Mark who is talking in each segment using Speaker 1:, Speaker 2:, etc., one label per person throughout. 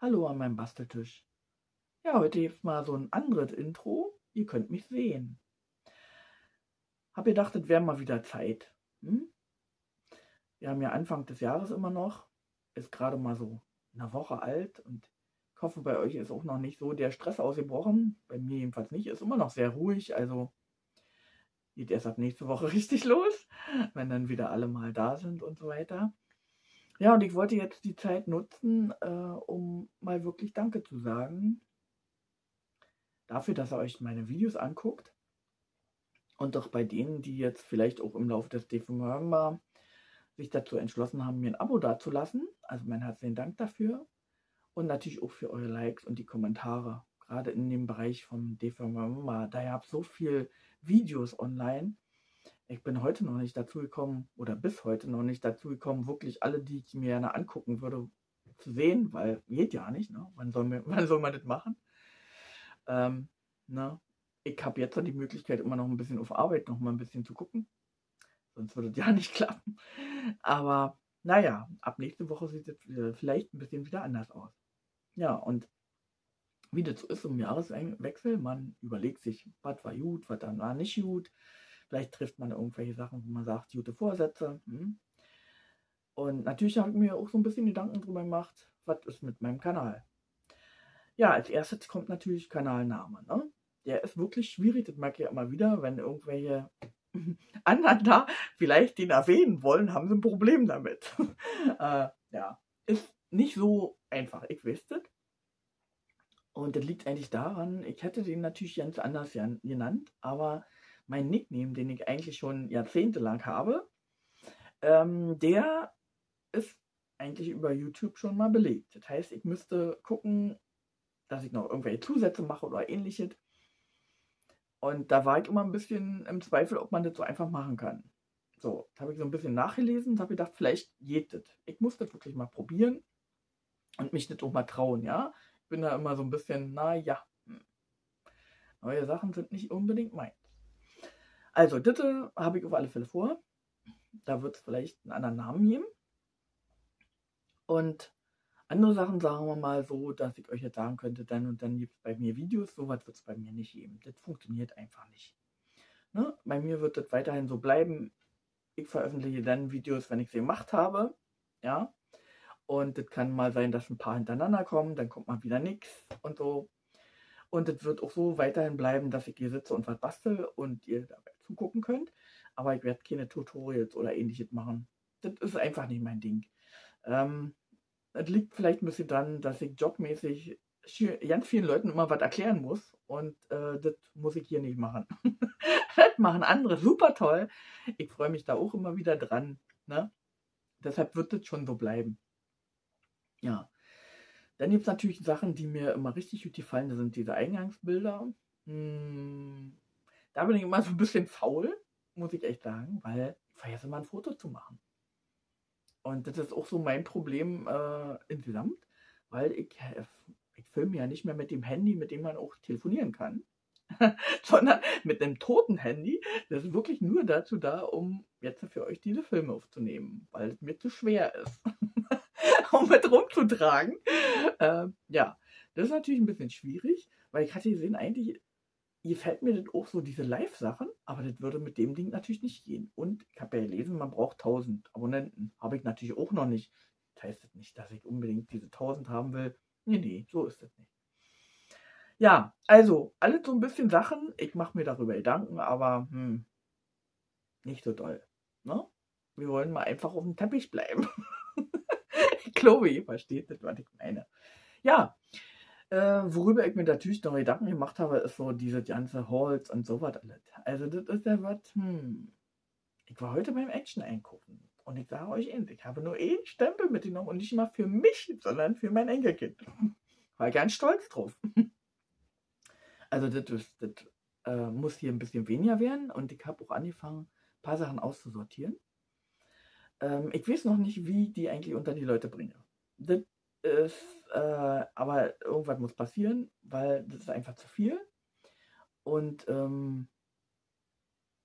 Speaker 1: Hallo an meinem Basteltisch. Ja, heute jetzt mal so ein anderes Intro. Ihr könnt mich sehen. Hab gedacht, es wäre mal wieder Zeit. Hm? Wir haben ja Anfang des Jahres immer noch. Ist gerade mal so eine Woche alt und ich hoffe, bei euch ist auch noch nicht so der Stress ausgebrochen. Bei mir jedenfalls nicht. Ist immer noch sehr ruhig. Also geht erst ab nächste Woche richtig los, wenn dann wieder alle mal da sind und so weiter. Ja, und ich wollte jetzt die Zeit nutzen, um mal wirklich Danke zu sagen dafür, dass ihr euch meine Videos anguckt. Und auch bei denen, die jetzt vielleicht auch im Laufe des November sich dazu entschlossen haben, mir ein Abo dazulassen. Also meinen herzlichen Dank dafür. Und natürlich auch für eure Likes und die Kommentare. Gerade in dem Bereich vom November. Da ihr habt so viel Videos online. Ich bin heute noch nicht dazu gekommen, oder bis heute noch nicht dazu gekommen, wirklich alle, die ich mir gerne angucken würde, zu sehen, weil geht ja nicht. Ne? Wann soll man das machen? Ne? Ich habe jetzt noch die Möglichkeit, immer noch ein bisschen auf Arbeit noch mal ein bisschen zu gucken. Sonst würde es ja nicht klappen. Aber naja, ab nächste Woche sieht es vielleicht ein bisschen wieder anders aus. Ja, und wie das so ist im Jahreswechsel, man überlegt sich, was war gut, was dann war nicht gut. Vielleicht trifft man irgendwelche Sachen, wo man sagt, gute Vorsätze. Und natürlich habe ich mir auch so ein bisschen Gedanken drüber gemacht, was ist mit meinem Kanal. Ja, als erstes kommt natürlich Kanalname. Ne? Der ist wirklich schwierig, das merke ich ja immer wieder, wenn irgendwelche anderen da vielleicht den erwähnen wollen, haben sie ein Problem damit. Ja, ist nicht so einfach, ich weiß das. Und das liegt eigentlich daran, ich hätte den natürlich ganz anders genannt, aber mein Nickname, den ich eigentlich schon jahrzehntelang habe, der ist eigentlich über YouTube schon mal belegt. Das heißt, ich müsste gucken, dass ich noch irgendwelche Zusätze mache oder ähnliches. Und da war ich immer ein bisschen im Zweifel, ob man das so einfach machen kann. So, da habe ich so ein bisschen nachgelesen und habe gedacht, vielleicht geht das. Ich muss das wirklich mal probieren und mich das auch mal trauen, ja. Ich bin da immer so ein bisschen, naja, neue Sachen sind nicht unbedingt meins. Also, das habe ich auf alle Fälle vor. Da wird es vielleicht einen anderen Namen geben. Und andere Sachen sagen wir mal so, dass ich euch jetzt sagen könnte, dann und dann gibt es bei mir Videos. Sowas wird es bei mir nicht geben. Das funktioniert einfach nicht. Ne? Bei mir wird das weiterhin so bleiben. Ich veröffentliche dann Videos, wenn ich sie gemacht habe. Ja. Und das kann mal sein, dass ein paar hintereinander kommen, dann kommt mal wieder nichts und so. Und es wird auch so weiterhin bleiben, dass ich hier sitze und was bastel und ihr dabei zugucken könnt. Aber ich werde keine Tutorials oder ähnliches machen. Das ist einfach nicht mein Ding. Es liegt vielleicht ein bisschen daran, dass ich jobmäßig ganz vielen Leuten immer was erklären muss. Und das muss ich hier nicht machen. Das machen andere super toll. Ich freue mich da auch immer wieder dran. Ne? Deshalb wird das schon so bleiben. Ja. Dann gibt es natürlich Sachen, die mir immer richtig gut gefallen. Das sind diese Eingangsbilder. Da bin ich immer so ein bisschen faul, muss ich echt sagen, weil ich vergesse mal ein Foto zu machen. Und das ist auch so mein Problem insgesamt, weil ich filme ja nicht mehr mit dem Handy, mit dem man auch telefonieren kann, sondern mit einem toten Handy. Das ist wirklich nur dazu da, um jetzt für euch diese Filme aufzunehmen, weil es mir zu schwer ist, um mit rumzutragen. Ja, das ist natürlich ein bisschen schwierig, weil ich hatte gesehen, eigentlich gefällt mir das auch so, diese Live-Sachen, aber das würde mit dem Ding natürlich nicht gehen. Und ich habe ja gelesen, man braucht 1000 Abonnenten. Habe ich natürlich auch noch nicht. Das heißt das nicht, dass ich unbedingt diese 1000 haben will. Nee, so ist das nicht. Ja, also, alles so ein bisschen Sachen. Ich mache mir darüber Gedanken, aber nicht so doll. Ne? Wir wollen mal einfach auf dem Teppich bleiben. Ich glaube, ihr versteht das, was ich meine. Ja, worüber ich mir natürlich noch Gedanken gemacht habe, ist so diese ganze Halls und sowas alles. Also das ist ja was, ich war heute beim Action einkaufen und ich sage euch eins, ich habe nur einen Stempel mitgenommen und nicht mal für mich, sondern für mein Enkelkind. War ganz stolz drauf. Also das muss hier ein bisschen weniger werden und ich habe auch angefangen, ein paar Sachen auszusortieren. Ich weiß noch nicht, wie die eigentlich unter die Leute bringe. Das ist, aber irgendwas muss passieren, weil das ist einfach zu viel. Und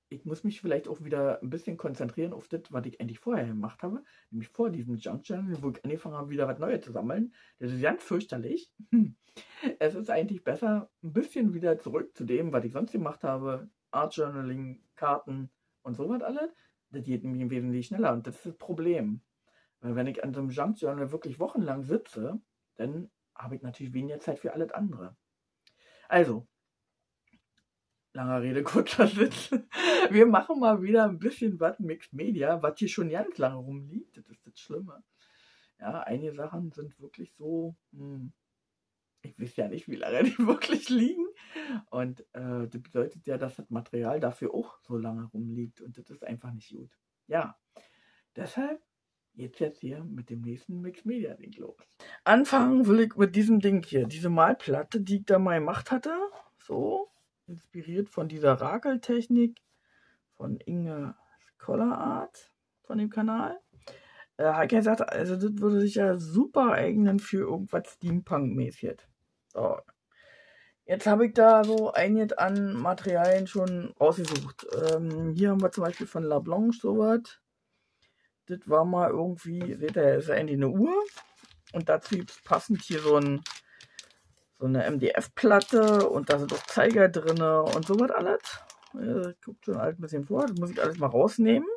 Speaker 1: ich muss mich vielleicht auch wieder ein bisschen konzentrieren auf das, was ich eigentlich vorher gemacht habe. Nämlich vor diesem Junk Channel, wo ich angefangen habe, wieder was Neues zu sammeln. Das ist ganz fürchterlich. Es ist eigentlich besser, ein bisschen wieder zurück zu dem, was ich sonst gemacht habe. Art Journaling, Karten und sowas alles. Das geht nämlich wesentlich schneller. Und das ist das Problem. Weil wenn ich an so einem Junk Journal wirklich wochenlang sitze, dann habe ich natürlich weniger Zeit für alles andere. Also, langer Rede, kurzer Sitz. Wir machen mal wieder ein bisschen was Mixed Media, was hier schon ganz lange rumliegt. Das ist das Schlimme. Ja, einige Sachen sind wirklich so, ich weiß ja nicht, wie lange die wirklich liegen. Und das bedeutet ja, dass das Material dafür auch so lange rumliegt. Und das ist einfach nicht gut. Ja, deshalb geht's jetzt hier mit dem nächsten Mixed Media Ding los. Anfangen will ich mit diesem Ding hier, diese Malplatte, die ich da mal gemacht hatte. So, inspiriert von dieser Rakeltechnik von Inge Scholar Art von dem Kanal. Habe ich gesagt, also das würde sich ja super eignen für irgendwas Steampunk-mäßig. So. Jetzt habe ich da so einiges an Materialien schon rausgesucht. Hier haben wir zum Beispiel von La Blanche sowas. Das war mal irgendwie, seht ihr, ist ja eigentlich eine Uhr. Und dazu gibt es passend hier so eine MDF-Platte und da sind auch Zeiger drin und sowas alles. Guckt schon ein bisschen vor, das muss ich alles mal rausnehmen.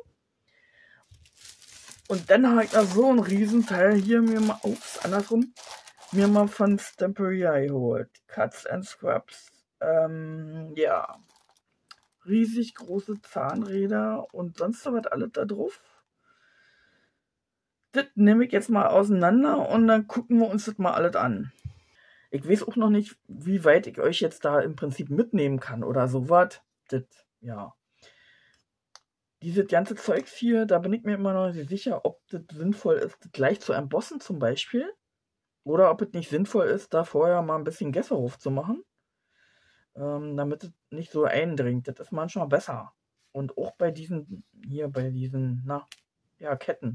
Speaker 1: Und dann habe ich da so ein Riesenteil hier mir mal, mir mal von Stamperia geholt. Cuts and Scraps. Ja. Riesig große Zahnräder und sonst was alles da drauf. Das nehme ich jetzt mal auseinander und dann gucken wir uns das mal alles an. Ich weiß auch noch nicht, wie weit ich euch jetzt da im Prinzip mitnehmen kann oder sowas. Das, ja. Dieses ganze Zeugs hier, da bin ich mir immer noch nicht sicher, ob das sinnvoll ist, das gleich zu embossen zum Beispiel. Oder ob es nicht sinnvoll ist, da vorher mal ein bisschen Gässerhof zu machen. Damit es nicht so eindringt. Das ist manchmal besser. Und auch bei diesen, Ketten.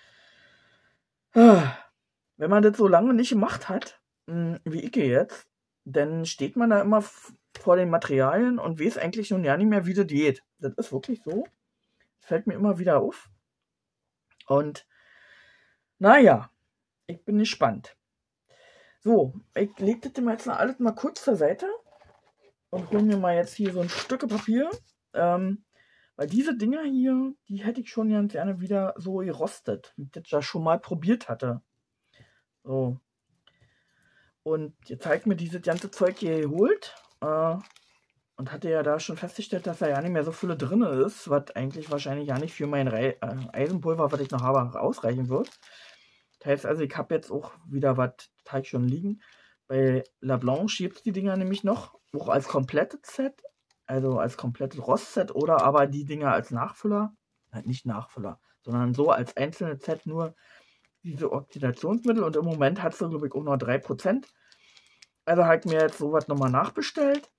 Speaker 1: Wenn man das so lange nicht gemacht hat, wie ich jetzt, dann steht man da immer vor den Materialien und weiß eigentlich nun ja nicht mehr, wie das geht. Das ist wirklich so. Das fällt mir immer wieder auf. Und naja, ich bin gespannt. So, ich lege das jetzt alles mal kurz zur Seite und hole mir mal jetzt hier so ein Stück Papier. Weil diese Dinger hier, die hätte ich schon ganz gerne wieder so gerostet, wie ich das ja schon mal probiert hatte. So. Und jetzt habe ich mir dieses ganze Zeug hier geholt und hatte ja da schon festgestellt, dass da ja nicht mehr so viele drin ist, was eigentlich wahrscheinlich ja nicht für mein Eisenpulver, was ich noch habe, ausreichen wird. Das heißt also, ich habe jetzt auch wieder was Teig schon liegen. Bei La Blanche gibt es die Dinger nämlich noch, auch als komplettes Set, also als komplettes Rostset oder aber die Dinger als Nachfüller, nicht Nachfüller, sondern so als einzelnes Set nur diese Oxidationsmittel und im Moment hat es, glaube ich, auch noch 3%. Also habe ich mir jetzt sowas nochmal nachbestellt.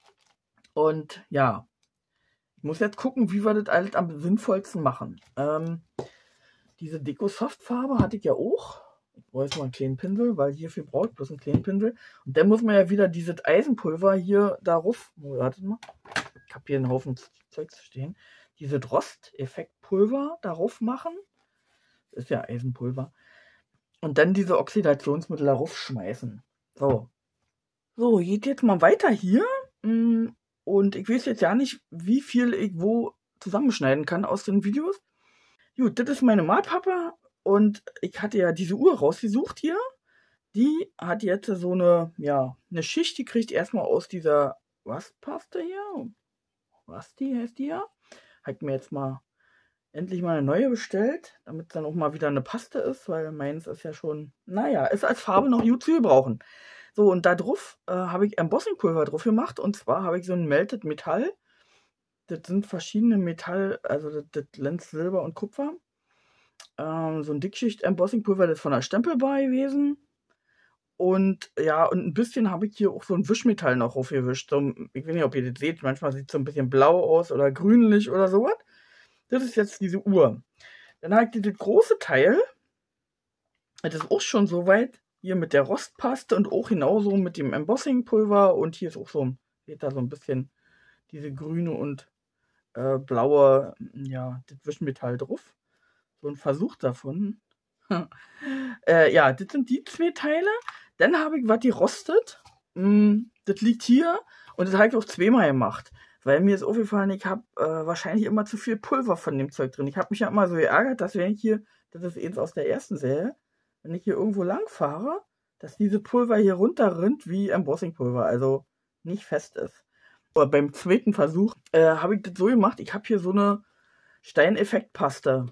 Speaker 1: Und ja, ich muss jetzt gucken, wie wir das alles am sinnvollsten machen. Diese Deko-Soft-Farbe hatte ich ja auch. Ich brauche jetzt mal einen kleinen Pinsel, weil hierfür brauche ich bloß einen kleinen Pinsel. Und dann muss man ja wieder dieses Eisenpulver hier darauf, wartet mal, ich habe hier einen Haufen Zeugs stehen, dieses Rost-Effektpulver darauf machen. Das ist ja Eisenpulver. Und dann diese Oxidationsmittel darauf schmeißen. So, geht jetzt mal weiter hier. Und ich weiß jetzt ja nicht, wie viel ich wo zusammenschneiden kann aus den Videos. Gut, das ist meine Malpappe und ich hatte ja diese Uhr rausgesucht hier. Die hat jetzt so eine Schicht, die kriegt erstmal aus dieser Rustpaste hier. Rusty heißt die ja. Habe ich mir jetzt endlich mal eine neue bestellt, damit es dann auch mal wieder eine Paste ist, weil meins ist ja schon, ist als Farbe noch gut zu gebrauchen. So, und da drauf habe ich Embossingpulver drauf gemacht und zwar habe ich so ein Melted Metall. Das sind verschiedene Metall, also das glänzt Silber und Kupfer. So ein Dickschicht-Embossingpulver, das ist von der Stempelbar gewesen. Und ja, und ein bisschen habe ich hier auch so ein Wischmetall noch aufgewischt. So, ich weiß nicht, ob ihr das seht, manchmal sieht es so ein bisschen blau aus oder grünlich oder sowas. Das ist jetzt diese Uhr. Dann habe ich dieses große Teil. Das ist auch schon so weit. Hier mit der Rostpaste und auch genauso mit dem Embossingpulver. Und hier ist auch seht da so ein bisschen diese grüne und blaue, ja, das Wischmetall drauf. So ein Versuch davon. Ja, das sind die 2 Teile. Dann habe ich was gerostet. Das liegt hier und das habe ich auch zweimal gemacht. Weil mir ist aufgefallen, ich habe wahrscheinlich immer zu viel Pulver von dem Zeug drin. Ich habe mich ja immer so geärgert, dass wenn ich hier, das ist eins aus der ersten Serie, wenn ich hier irgendwo lang fahre, dass diese Pulver hier runterrinnt wie Embossingpulver, also nicht fest ist. Aber beim zweiten Versuch habe ich das so gemacht, ich habe hier so eine Steineffektpaste.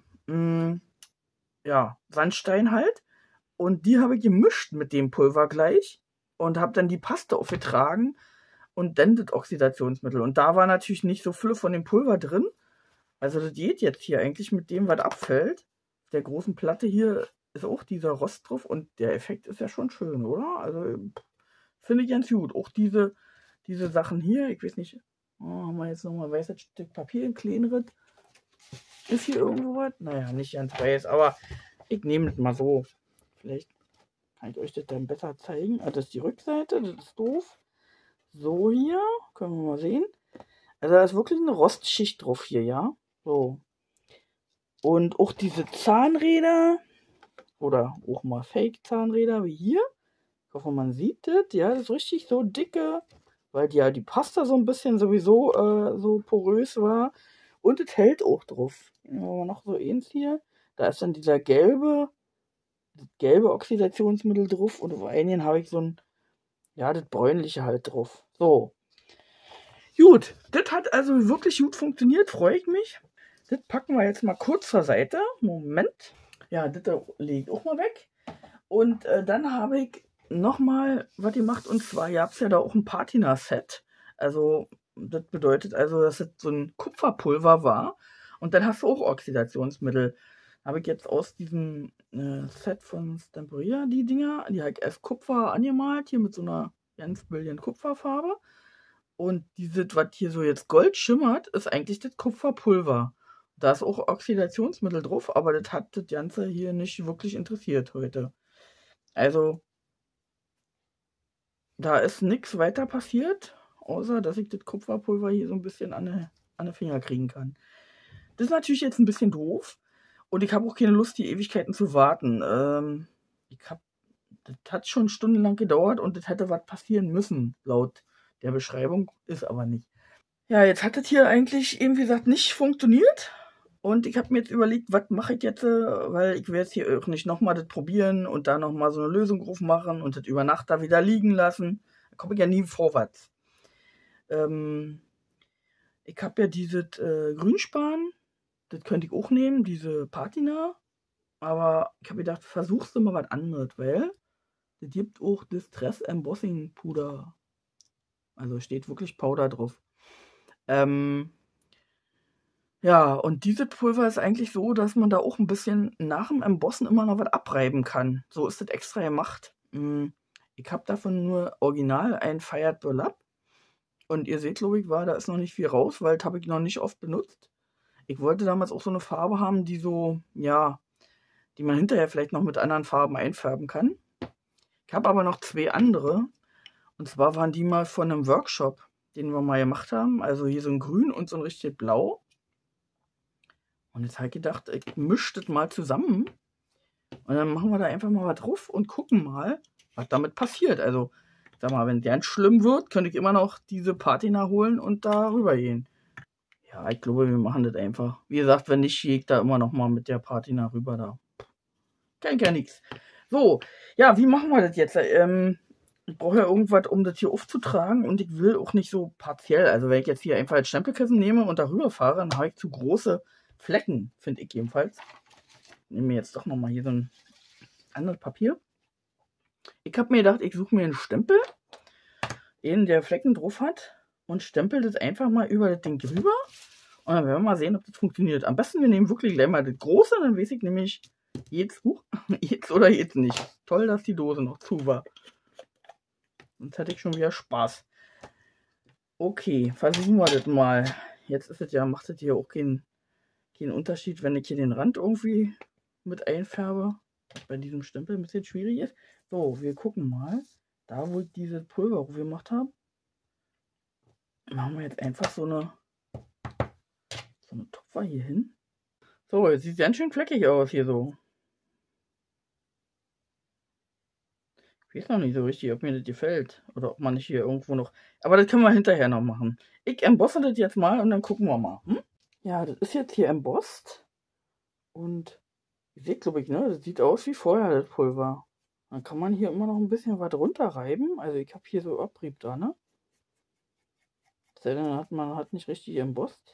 Speaker 1: Ja, Sandstein halt. Und die habe ich gemischt mit dem Pulver gleich und habe dann die Paste aufgetragen und dann das Oxidationsmittel. Und da war natürlich nicht so viel von dem Pulver drin. Also das geht jetzt hier eigentlich mit dem, was abfällt. Auf der großen Platte hier ist auch dieser Rost drauf und der Effekt ist ja schon schön, oder? Also finde ich ganz gut. Auch diese Sachen hier, ich weiß nicht, haben wir jetzt nochmal weißes Stück Papier in Kleinritt. Ist hier irgendwo was? Naja, nicht ganz weiß, aber ich nehme das mal so. Vielleicht kann ich euch das dann besser zeigen. Ah, das ist die Rückseite, das ist doof. So hier, können wir mal sehen. Also da ist wirklich eine Rostschicht drauf hier, ja. So. Und auch diese Zahnräder oder auch mal Fake-Zahnräder wie hier. Ich hoffe, man sieht das. Ja, das ist richtig so dicke, weil die Pasta so ein bisschen sowieso so porös war. Und es hält auch drauf. Noch so eins hier. Da ist dann dieser gelbe Oxidationsmittel drauf und auf einigen habe ich so ein, ja, das bräunliche halt drauf. So. Gut, das hat also wirklich gut funktioniert, freue ich mich. Das packen wir jetzt mal kurz zur Seite. Moment. Ja, das lege ich auch mal weg. Und dann habe ich nochmal was gemacht und zwar gab es ja da auch ein Patina-Set. Also, das bedeutet also, dass es so ein Kupferpulver war und dann hast du auch Oxidationsmittel. Habe ich jetzt aus diesem Set von Stamperia die Dinger, die habe ich erst Kupfer angemalt, hier mit so einer ganz brilliant Kupferfarbe. Und dieses, was hier so jetzt Gold schimmert, ist eigentlich das Kupferpulver. Da ist auch Oxidationsmittel drauf, aber das hat das Ganze hier nicht wirklich interessiert heute. Also, da ist nichts weiter passiert, außer dass ich das Kupferpulver hier so ein bisschen an die Finger kriegen kann. Das ist natürlich jetzt ein bisschen doof. Und ich habe auch keine Lust, die Ewigkeiten zu warten. Das hat schon stundenlang gedauert und das hätte was passieren müssen, laut der Beschreibung, ist aber nicht. Ja, jetzt hat das hier eigentlich eben, wie gesagt, nicht funktioniert. Und ich habe mir jetzt überlegt, was mache ich jetzt, weil ich will jetzt hier auch nicht nochmal das probieren und da nochmal so eine Lösung drauf machen und das über Nacht da wieder liegen lassen. Da komme ich ja nie vorwärts. Ich habe ja dieses Grünspan, das könnte ich auch nehmen, diese Patina. Aber ich habe gedacht, versuchst du mal was anderes, weil es gibt auch Distress Embossing Puder. Also steht wirklich Powder drauf. Ja, und dieses Pulver ist eigentlich so, dass man da auch ein bisschen nach dem Embossen immer noch was abreiben kann. So ist das extra gemacht. Ich habe davon nur original ein Fired Burlap. Und ihr seht, glaube ich, da ist noch nicht viel raus, weil das habe ich noch nicht oft benutzt. Ich wollte damals auch so eine Farbe haben, die so, ja, die man hinterher vielleicht noch mit anderen Farben einfärben kann. Ich habe aber noch 2 andere. Und zwar waren die mal von einem Workshop, den wir mal gemacht haben. Also hier so ein Grün und so ein richtig Blau. Und jetzt habe ich gedacht, ich mische das mal zusammen. Und dann machen wir da einfach mal was drauf und gucken mal, was damit passiert. Also, sag mal, wenn der ganz schlimm wird, könnte ich immer noch diese Patina holen und da rüber gehen. Ja, ich glaube, wir machen das einfach. Wie gesagt, wenn nicht, gehe ich da immer noch mal mit der Patina rüber da. Kennt ja nichts. So, ja, wie machen wir das jetzt? Ich brauche ja irgendwas, um das hier aufzutragen und ich will auch nicht so partiell. Also wenn ich jetzt hier einfach als Stempelkissen nehme und darüber fahre, dann habe ich zu große Flecken, finde ich jedenfalls. Ich nehme mir jetzt doch nochmal hier so ein anderes Papier. Ich habe mir gedacht, ich suche mir einen Stempel, der Flecken drauf hat und stempel das einfach mal über das Ding drüber. Und dann werden wir mal sehen, ob das funktioniert. Am besten, wir nehmen wirklich gleich mal das große, dann weiß ich nämlich, jetzt oder jetzt nicht. Toll, dass die Dose noch zu war. Sonst hätte ich schon wieder Spaß. Okay, versuchen wir das mal. Jetzt ist es ja, macht es hier auch keinen Unterschied, wenn ich hier den Rand irgendwie mit einfärbe. Was bei diesem Stempel ein bisschen schwierig ist. So, wir gucken mal. Da, wo ich diese Pulver gemacht habe, machen wir jetzt einfach so eine So eine Tupfer hier hin. So, jetzt sieht ganz schön fleckig aus hier so. Ich weiß noch nicht so richtig, ob mir das gefällt. Oder ob man nicht hier irgendwo noch... Aber das können wir hinterher noch machen. Ich embosse das jetzt mal und dann gucken wir mal. Hm? Ja, das ist jetzt hier embossed. Und ihr seht, glaube ich, ne? Das sieht aus wie vorher, das Pulver. Dann kann man hier immer noch ein bisschen was runterreiben. Also ich habe hier so Abrieb da, ne? Dann hat man nicht richtig embossed.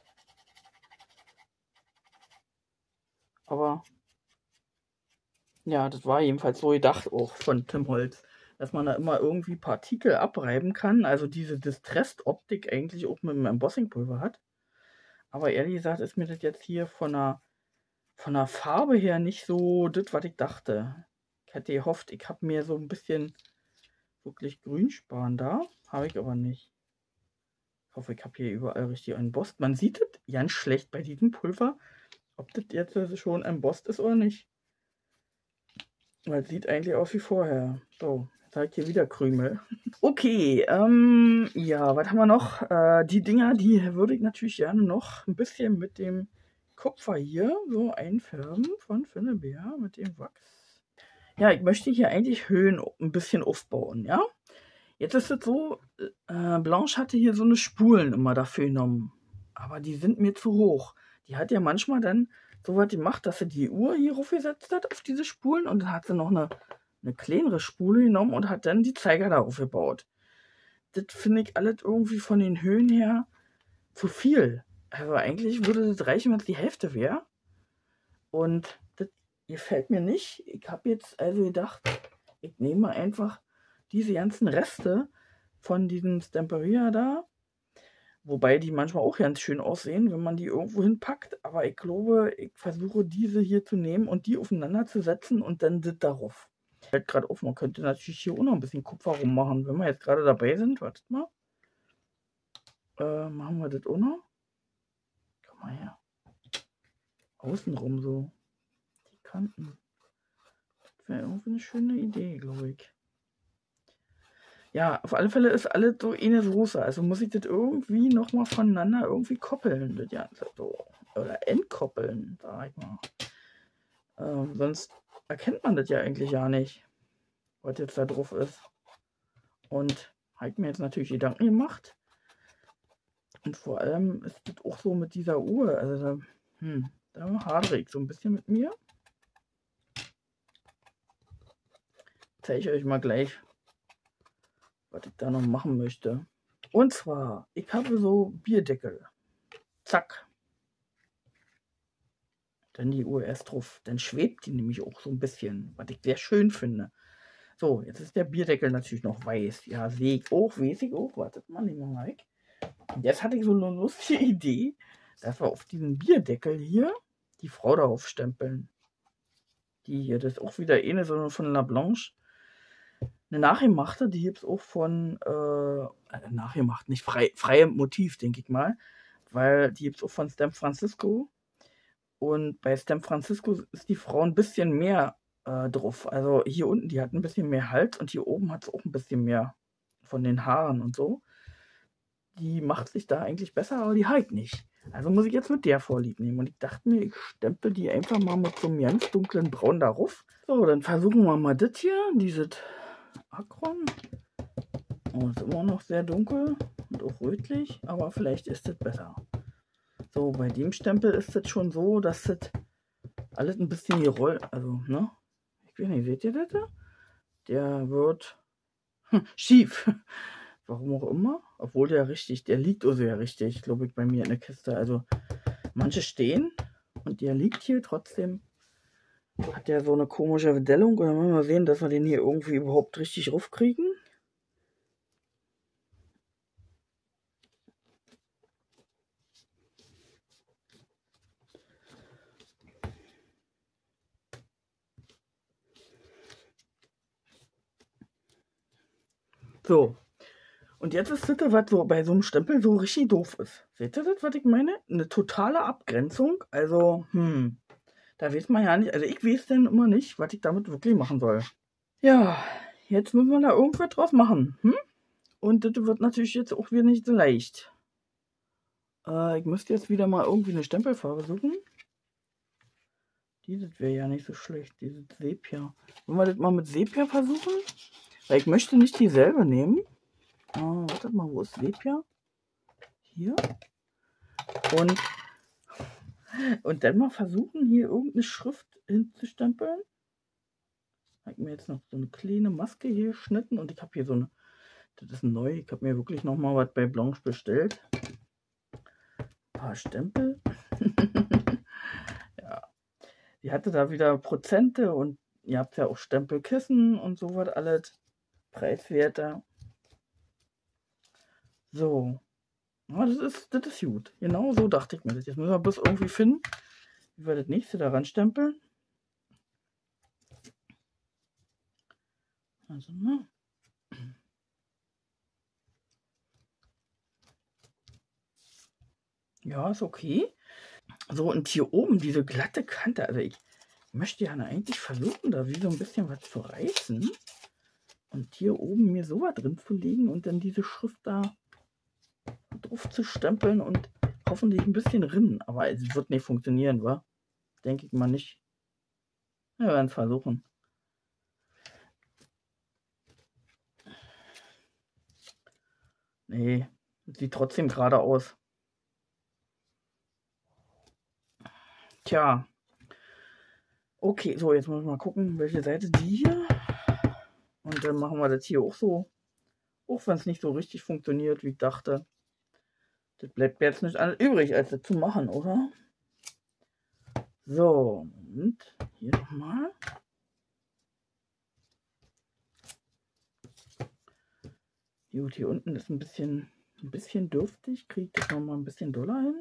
Speaker 1: Aber ja, das war jedenfalls so gedacht auch von Tim Holtz, dass man da immer irgendwie Partikel abreiben kann. Also diese Distressed-Optik eigentlich auch mit dem Embossing-Pulver hat. Aber ehrlich gesagt ist mir das jetzt hier von der Farbe her nicht so das, was ich dachte. Ich hätte gehofft, ich habe mir so ein bisschen wirklich Grünspan da. Habe ich aber nicht. Ich hoffe, ich habe hier überall richtig embossed. Man sieht es ganz schlecht bei diesem Pulver, ob das jetzt schon embossed ist oder nicht. Weil es sieht eigentlich aus wie vorher. So, jetzt habe ich hier wieder Krümel. Okay, ja, was haben wir noch? Die Dinger, die würde ich natürlich gerne noch ein bisschen mit dem Kupfer hier so einfärben von Finnebär mit dem Wachs. Ja, ich möchte hier eigentlich Höhen ein bisschen aufbauen, ja. Jetzt ist es so, Blanche hatte hier so eine Spulen immer dafür genommen. Aber die sind mir zu hoch. Die hat ja manchmal dann so was gemacht, dass sie die Uhr hier raufgesetzt hat auf diese Spulen und dann hat sie noch eine kleinere Spule genommen und hat dann die Zeiger darauf gebaut. Das finde ich alles irgendwie von den Höhen her zu viel. Also eigentlich würde das reichen, wenn es die Hälfte wäre. Und das gefällt mir nicht. Ich habe jetzt also gedacht, ich nehme einfach diese ganzen Reste von diesem Stamperia da, wobei die manchmal auch ganz schön aussehen, wenn man die irgendwo hinpackt, aber ich glaube, ich versuche diese hier zu nehmen und die aufeinander zu setzen und dann das darauf. Fällt gerade auf, man könnte natürlich hier auch noch ein bisschen Kupfer rummachen, wenn wir jetzt gerade dabei sind, wartet mal. Machen wir das auch noch. Komm mal her. Außenrum so. Die Kanten. Das wäre irgendwie eine schöne Idee, glaube ich. Ja, auf alle Fälle ist alles so eine Soße. Also muss ich das irgendwie nochmal voneinander irgendwie koppeln. Das Ganze so. Oder entkoppeln, sag ich mal. Sonst erkennt man das ja eigentlich ja nicht, was jetzt da drauf ist. Und habe ich mir jetzt natürlich Gedanken gemacht. Und vor allem ist das auch so mit dieser Uhr. Also da hadere ich so ein bisschen mit mir. Zeige ich euch mal gleich, was ich da noch machen möchte. Und zwar, ich habe so Bierdeckel. Zack. Dann die Uhr erst drauf. Dann schwebt die nämlich auch so ein bisschen, was ich sehr schön finde. So, jetzt ist der Bierdeckel natürlich noch weiß. Ja, sehe ich auch, weiß ich auch. Wartet mal, nehmen wir mal weg. Und jetzt hatte ich so eine lustige Idee, dass wir auf diesen Bierdeckel hier die Frau darauf stempeln. Die hier, das ist auch wieder eine so von La Blanche. Eine nachgemachte, die gibt es auch von, nachgemacht, nicht freie Motiv, denke ich mal. Weil die gibt es auch von Stamp Francisco. Und bei Stamp Francisco ist die Frau ein bisschen mehr drauf. Also hier unten, die hat ein bisschen mehr Hals und hier oben hat es auch ein bisschen mehr von den Haaren und so. Die macht sich da eigentlich besser, aber die halt nicht. Also muss ich jetzt mit der Vorlieb nehmen. Und ich dachte mir, ich stempel die einfach mal mit so einem ganz dunklen Braun darauf. So, dann versuchen wir mal das hier, dieses Akron. Oh, ist immer noch sehr dunkel und auch rötlich, aber vielleicht ist das besser. So, bei dem Stempel ist das schon so, dass das alles ein bisschen gerollt, also, ne? Ich weiß nicht, seht ihr das da? Der wird schief. Warum auch immer. Obwohl der liegt also ja richtig, glaube ich, bei mir in der Kiste. Also, manche stehen und der liegt hier trotzdem. Hat der so eine komische Verdellung. Und dann wollen wir mal sehen, dass wir den hier irgendwie überhaupt richtig raufkriegen. So. Und jetzt ist das, was so bei so einem Stempel so richtig doof ist. Seht ihr das, was ich meine? Eine totale Abgrenzung. Also, da weiß man ja nicht, also ich weiß denn immer nicht, was ich damit wirklich machen soll. Ja, jetzt müssen wir da irgendwas draus machen. Und das wird natürlich jetzt auch wieder nicht so leicht. Ich müsste jetzt wieder mal irgendwie eine Stempelfarbe suchen. Dieses wäre ja nicht so schlecht, dieses Sepia. Wollen wir das mal mit Sepia versuchen? Weil ich möchte nicht dieselbe nehmen. Warte mal, wo ist Sepia? Hier. Und dann mal versuchen, hier irgendeine Schrift hinzustempeln. Ich habe mir jetzt noch so eine kleine Maske hier geschnitten und ich habe hier so eine, das ist neu, ich habe mir wirklich noch mal was bei Blanche bestellt. Ein paar Stempel. Ja, die hatte da wieder Prozente und ihr habt ja auch Stempelkissen und so was alles. Preiswerter. So. Ja, das ist gut. Genau so dachte ich mir das. Jetzt müssen wir bloß irgendwie finden, wie wir das nächste daran stempeln. Also, ne? Ja, ist okay. So, und hier oben diese glatte Kante. Also ich möchte ja eigentlich versuchen, da wie so ein bisschen was zu reißen. Und hier oben mir so was drin zu legen und dann diese Schrift da drauf zu stempeln und hoffentlich ein bisschen rinnen. Aber es wird nicht funktionieren, wa? Denke ich mal nicht. Wir werden es versuchen. Nee, sieht trotzdem gerade aus. Tja. Okay, so, jetzt muss ich mal gucken, welche Seite die hier. Und dann machen wir das hier auch so. Auch wenn es nicht so richtig funktioniert, wie ich dachte. Das bleibt jetzt nicht alles übrig, als das zu machen, oder? So, und hier nochmal. Gut, hier unten ist ein bisschen dürftig. Kriege ich das nochmal ein bisschen doller hin?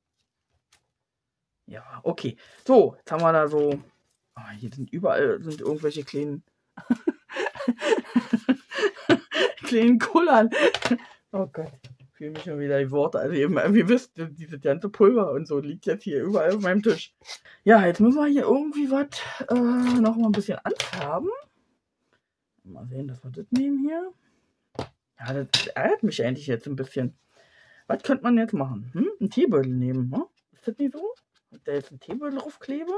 Speaker 1: Ja, okay. So, jetzt haben wir da so. Hier sind überall irgendwelche kleinen Kullern. Oh Gott, ich fühle mich schon wieder die Worte. Also ihr wisst, diese ganze Pulver und so liegt jetzt hier überall auf meinem Tisch. Ja, jetzt müssen wir hier irgendwie was noch mal ein bisschen anfärben. Mal sehen, dass wir das nehmen hier. Ja, das ärgert mich eigentlich jetzt ein bisschen. Was könnte man jetzt machen? Einen Teebeutel nehmen, ne? Ist das nicht so? Ob da jetzt einen Teebeutel draufklebe?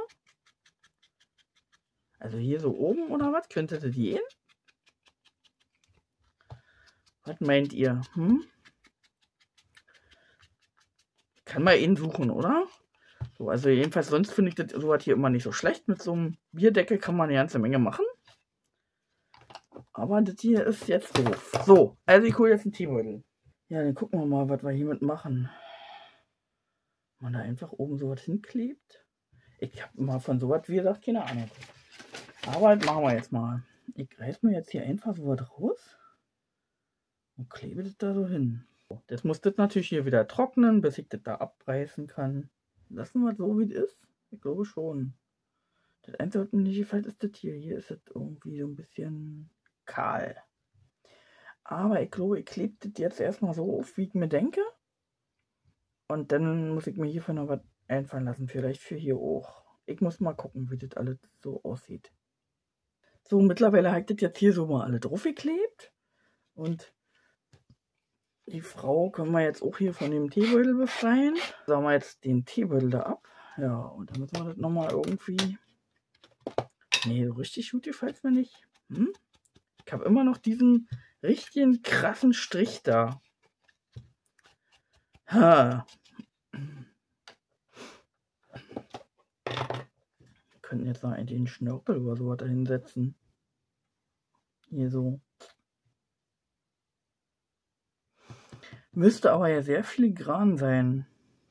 Speaker 1: Also hier so oben oder was? Könnte das gehen? Was meint ihr? Kann man ihn suchen, oder? So, also jedenfalls, sonst finde ich das sowas hier immer nicht so schlecht. Mit so einem Bierdeckel kann man eine ganze Menge machen. Aber das hier ist jetzt doof. So, also ich hole jetzt einen Teebeutel. Ja, dann gucken wir mal, was wir hiermit machen. Man da einfach oben sowas hinklebt. Ich habe mal von sowas, wie gesagt, keine Ahnung. Aber das machen wir jetzt mal. Ich reiß mir jetzt hier einfach sowas raus und klebe das da so hin. Jetzt muss das natürlich hier wieder trocknen, bis ich das da abreißen kann. Lassen wir es so, wie es ist? Ich glaube schon. Das Einzige, was mir nicht gefällt, ist das hier. Hier ist es irgendwie so ein bisschen kahl. Aber ich glaube, ich klebe das jetzt erstmal so auf, wie ich mir denke. Und dann muss ich mir hierfür noch was einfallen lassen. Vielleicht für hier auch. Ich muss mal gucken, wie das alles so aussieht. So, mittlerweile habe ich das jetzt hier so mal alle drauf geklebt. Und die Frau können wir jetzt auch hier von dem Teebeutel befreien. Sagen wir jetzt den Teebeutel da ab. Ja, und dann müssen wir das nochmal irgendwie... Nee, so richtig gut gefällt es mir nicht. Ich habe immer noch diesen richtigen krassen Strich da. Ha. Wir könnten jetzt noch eigentlich einen Schnörkel oder sowas da hinsetzen. Hier so. Müsste aber ja sehr filigran sein.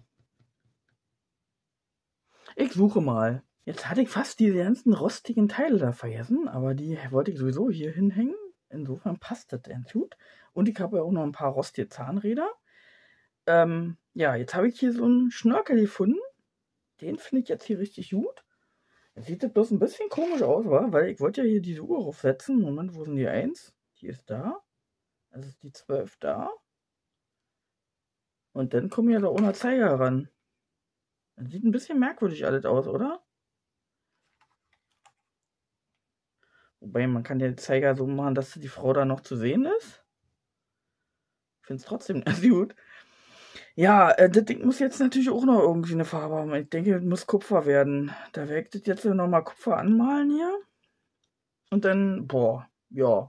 Speaker 1: Ich suche mal. Jetzt hatte ich fast diese ganzen rostigen Teile da vergessen, aber die wollte ich sowieso hier hinhängen. Insofern passt das ganz gut. Und ich habe ja auch noch ein paar rostige Zahnräder. Ja, jetzt habe ich hier so einen Schnörkel gefunden. Den finde ich jetzt hier richtig gut. Jetzt sieht das bloß ein bisschen komisch aus, weil ich wollte ja hier diese Uhr aufsetzen. Moment, wo sind die 1? Die ist da. Also ist die 12 da. Und dann komme ich ja da ohne Zeiger ran. Das sieht ein bisschen merkwürdig alles aus, oder? Wobei, man kann den Zeiger so machen, dass die Frau da noch zu sehen ist. Ich finde es trotzdem ganz gut. Ja, das Ding muss jetzt natürlich auch noch irgendwie eine Farbe haben. Ich denke, das muss Kupfer werden. Da werde ich das jetzt noch mal Kupfer anmalen hier. Und dann, boah, ja,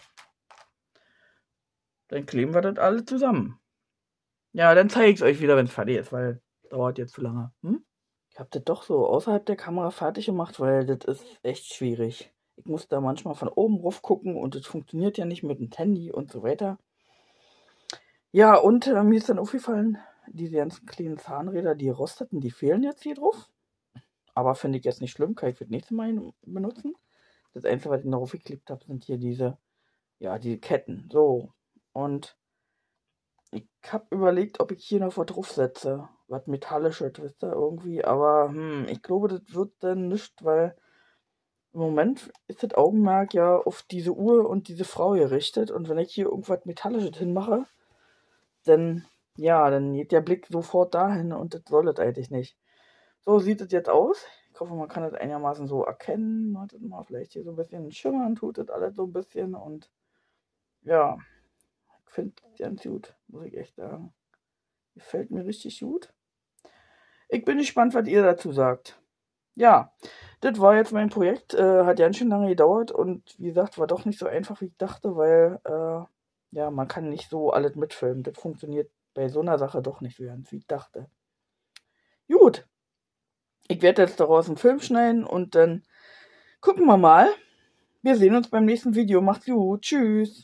Speaker 1: dann kleben wir das alle zusammen. Ja, dann zeige ich es euch wieder, wenn es fertig ist, weil dauert jetzt zu lange. Hm? Ich habe das doch so außerhalb der Kamera fertig gemacht, weil das ist echt schwierig. Ich muss da manchmal von oben drauf gucken und das funktioniert ja nicht mit dem Handy und so weiter. Ja, und mir ist dann aufgefallen, diese ganzen kleinen Zahnräder, die rosteten, die fehlen jetzt hier drauf. Aber finde ich jetzt nicht schlimm, kann ich für das nächste Mal benutzen. Das Einzige, was ich noch aufgeklebt habe, sind hier diese, ja, die Ketten. So. Und ich habe überlegt, ob ich hier noch was draufsetze. Was Metallisches, wisst ihr, irgendwie. Aber ich glaube, das wird dann nicht, weil im Moment ist das Augenmerk ja auf diese Uhr und diese Frau gerichtet. Und wenn ich hier irgendwas Metallisches hinmache, dann, ja, dann geht der Blick sofort dahin und das soll es eigentlich nicht. So sieht es jetzt aus. Ich hoffe, man kann das einigermaßen so erkennen. Wartet mal, vielleicht hier so ein bisschen schimmern tut das alles so ein bisschen. Und ja, ich finde es ganz gut, muss ich echt sagen. Gefällt mir richtig gut. Ich bin gespannt, was ihr dazu sagt. Ja, das war jetzt mein Projekt. Hat ganz schön lange gedauert und wie gesagt, war doch nicht so einfach, wie ich dachte, weil ja, man kann nicht so alles mitfilmen. Das funktioniert bei so einer Sache doch nicht so ganz, wie ich dachte. Gut, ich werde jetzt daraus einen Film schneiden und dann gucken wir mal. Wir sehen uns beim nächsten Video. Macht's gut. Tschüss.